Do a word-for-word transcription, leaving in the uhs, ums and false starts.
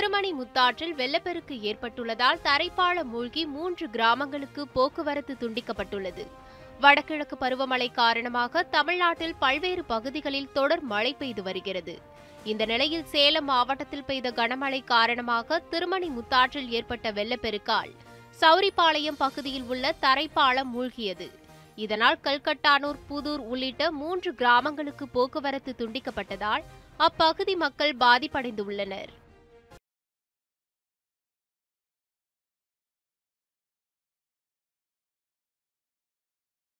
திருமணி முத்தாற்றில் வெள்ளப்பெருக்கு ஏற்பட்டுள்ளதால் தரைப்பாலம் மூழ்கி மூன்று கிராமங்களுக்கு போக்குவரத்து துண்டிக்கப்பட்டுள்ளது. வடகிழக்கு பருவமழை காரணமாக தமிழ்நாட்டில் பல்வேறு பகுதிகளில் தொடர் மழை பெய்து வருகிறது. இந்த நிலையில் சேலம் மாவட்டத்தில் பெய்த கனமழை காரணமாக திருமணி முத்தாற்றில் ஏற்பட்ட வெள்ளப்பெருக்கால் சௌரிபாளையம் பகுதியில் உள்ள தரைப்பாலம் மூழ்கியது. இதனால் கல்கட்டானூர், புதூர் உள்ளிட்ட மூன்று கிராமங்களுக்கு போக்குவரத்து துண்டிக்கப்பட்டதால் அப்பகுதி மக்கள் பாதிப்படைந்துள்ளனர்.